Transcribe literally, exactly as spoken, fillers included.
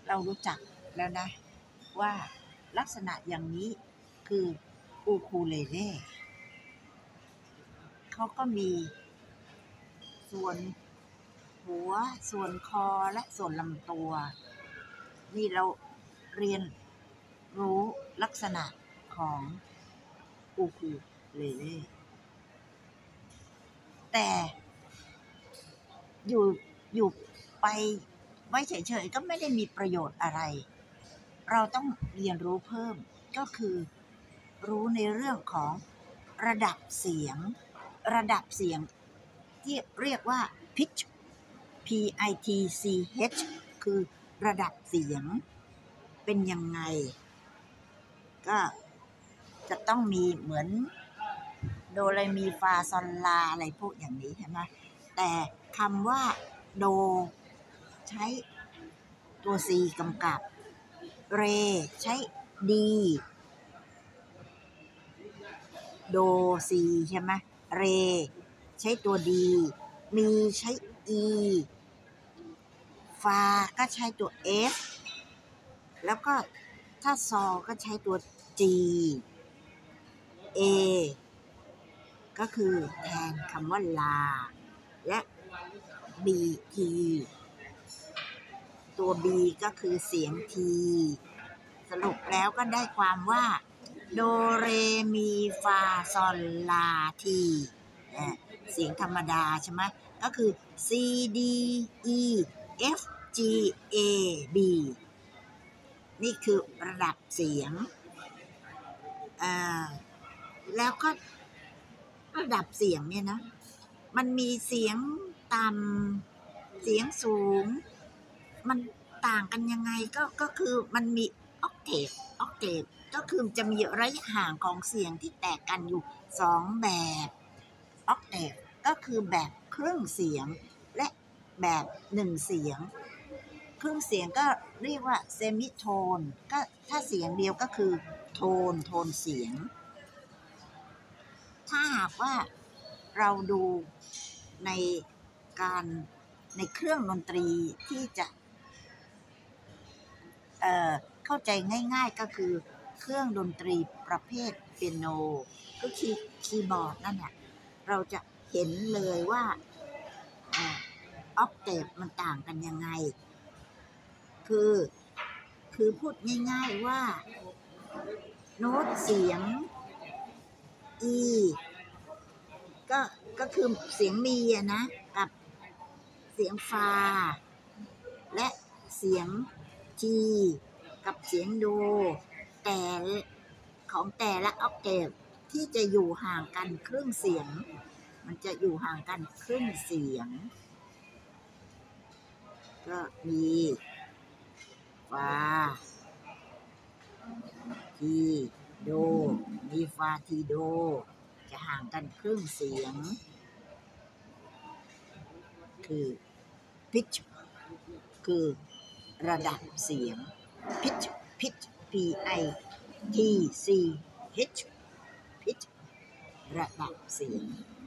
เรารู้จักแล้วนะว่าลักษณะอย่างนี้คืออูคูเลเล่เขาก็มีส่วนหัวส่วนคอและส่วนลำตัวนี่เราเรียนรู้ลักษณะของอูคูเลเล่แต่อยู่อยู่ไปไว้เฉยๆก็ไม่ได้มีประโยชน์อะไรเราต้องเรียนรู้เพิ่มก็คือรู้ในเรื่องของระดับเสียงระดับเสียงที่เรียกว่า pitch p i t c h คือระดับเสียงเป็นยังไงก็จะต้องมีเหมือนโดเรมีฟาซอลลาอะไรพวกอย่างนี้ใช่ไหมแต่คำว่าโดใช้ตัว C กำกับเรใช้ดีโดซีใช่ไหมเรใช้ตัวดีมีใช้อีฟาก็ใช้ตัว F แล้วก็ถ้าซอก็ใช้ตัว G A ก็คือแทนคำว่าลาและ B T ตัว B ก็คือเสียง T สรุปแล้วก็ได้ความว่าโดเรมีฟาซอลลาทีเสียงธรรมดาใช่ไหมก็คือ C D E F G A B นี่คือระดับเสียงอ่าแล้วก็ระดับเสียงเนี่ยนะมันมีเสียงต่ำเสียงสูงมันต่างกันยังไงก็ก็คือมันมีออกเทปออกเทปก็คือจะมีระยะห่างของเสียงที่แตกกันอยู่สองแบบออกเทปก็คือแบบครึ่งเสียงและแบบหนึ่งเสียงครึ่งเสียงก็เรียกว่าเซมิโทนก็ถ้าเสียงเดียวก็คือโทนโทนเสียงถ้าหากว่าเราดูในการในเครื่องดนตรีที่จะเอ่อเข้าใจง่ายๆก็คือเครื่องดนตรีประเภทเปียโนก็คือคีย์บอร์ดนั่นแหละเราจะเห็นเลยว่าออกเทปมันต่างกันยังไงคือคือพูดง่ายๆว่าโน้ตเสียง E ก็ก็คือเสียงมีอะนะกับเสียงฟาและเสียง G กับเสียงโดแต่ของแต่ละออกเทปที่จะอยู่ห่างกันครึ่งเสียงมันจะอยู่ห่างกันครึ่งเสียงก็มีฟาทีโดมีฟาทีโดจะห่างกันครึ่งเสียงคือ pitch คือระดับเสียง pitch pitch p i t c h pitch ระดับเสียง